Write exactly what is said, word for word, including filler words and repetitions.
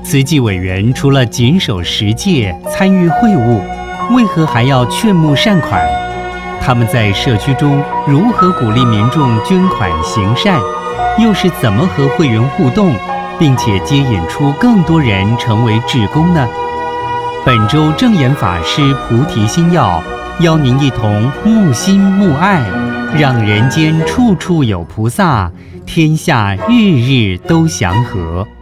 慈济委员除了谨守十戒、参与会务，为何还要劝募善款？他们在社区中如何鼓励民众捐款行善？又是怎么和会员互动，并且接引出更多人成为志工呢？本周正言法师菩提心要邀您一同沐心沐爱，让人间处处有菩萨，天下日日都祥和。